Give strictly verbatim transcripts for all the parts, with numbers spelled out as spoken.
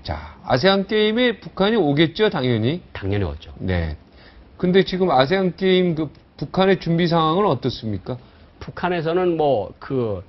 자, 아세안 게임에 북한이 오겠죠, 당연히. 당연히 오죠. 네. 근데 지금 아세안 게임 그 북한의 준비 상황은 어떻습니까? 북한에서는 뭐 그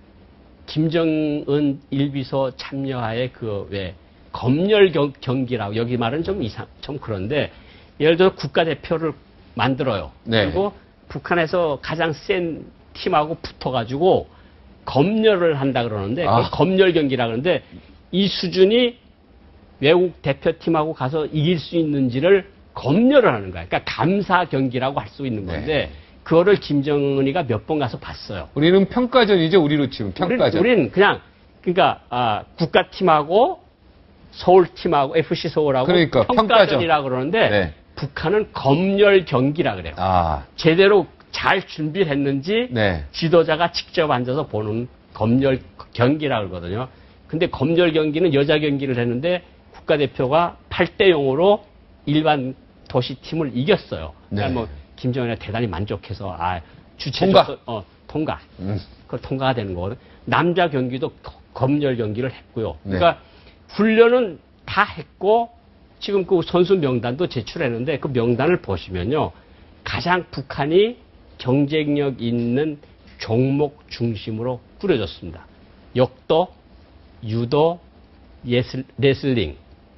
김정은 일비소 참여하에 그 왜 검열 경, 경기라고 여기 말은 좀 이상 좀 그런데 예를 들어 국가대표를 만들어요. 네. 그리고 북한에서 가장 센 팀하고 붙어가지고 검열을 한다 그러는데 아. 그걸 검열 경기라 그러는데 이 수준이 외국 대표팀하고 가서 이길 수 있는지를 검열을 하는 거야. 그러니까 감사 경기라고 할 수 있는 건데 네. 그거를 김정은이가 몇 번 가서 봤어요. 우리는 평가전이죠, 우리로 치면 평가전. 우린, 우린 그냥 그러니까 아, 국가팀하고 서울팀하고 에프씨 서울하고 그러니까, 평가전이라 그러는데 네. 북한은 검열 경기라 그래요. 아, 제대로 잘 준비를 했는지 네. 지도자가 직접 앉아서 보는 검열 경기라 그러거든요. 근데 검열 경기는 여자 경기를 했는데 국가대표가 팔 대 영으로 일반 도시팀을 이겼어요. 그러니까 네. 뭐 김정은이 대단히 만족해서 아 통과. 주체적 어 통과. 음. 그 통과가 되는 거거든. 남자 경기도 검열 경기를 했고요. 네. 그러니까 훈련은 다 했고 지금 그 선수 명단도 제출했는데 그 명단을 보시면요. 가장 북한이 경쟁력 있는 종목 중심으로 꾸려졌습니다. 역도, 유도, 예슬, 레슬링,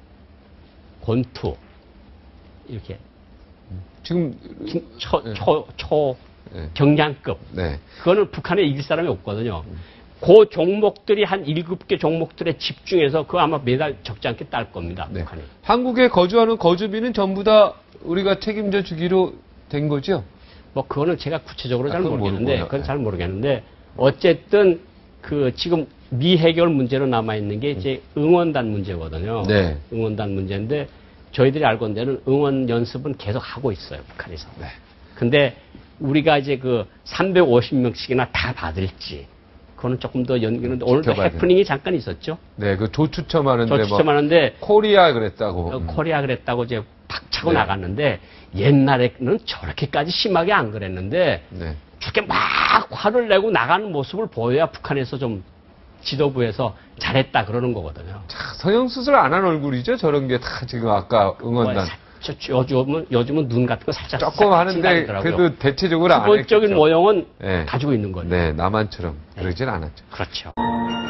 권투 이렇게 지금 초, 네. 초, 초 네. 경량급. 네. 그거는 북한에 이길 사람이 없거든요. 그 종목들이 한 일곱 개 종목들에 집중해서 그거 아마 매달 적지 않게 딸 겁니다. 네. 북한이. 한국에 거주하는 거주민은 전부 다 우리가 책임져 주기로 된 거죠? 뭐 그거는 제가 구체적으로 아, 잘 그건 모르겠는데 모르고요. 그건 네. 잘 모르겠는데 어쨌든 그 지금 미해결 문제로 남아 있는 게 이제 응원단 문제거든요. 네. 응원단 문제인데 저희들이 알고 있는 데는 응원 연습은 계속 하고 있어요. 북한에서. 네. 근데 우리가 이제 그 삼백오십 명씩이나 다 받을지 그거는 조금 더 연기는 오늘도 지켜봐야 해프닝이 잠깐 있었죠. 네, 그 조추첨하는데 저 추첨하는데 뭐 코리아 그랬다고. 어, 음. 코리아 그랬다고 이제 팍 차고 네. 나갔는데 옛날에는 저렇게까지 심하게 안 그랬는데 네. 저렇게 막 화를 내고 나가는 모습을 보여야 북한에서 좀 지도부에서 잘했다 그러는 거거든요. 자, 성형수술 안 한 얼굴이죠? 저런 게 다 지금 아까 응원단. 뭐, 사- 저- 저- 요즘은 요즘은 눈 같은 거 살짝 조금 하는데 찐다더라고요. 그래도 대체적으로 안 기본적인 했겠죠. 모형은 네. 가지고 있는 거예요. 네, 남한처럼 그러진 않았죠. 그렇죠.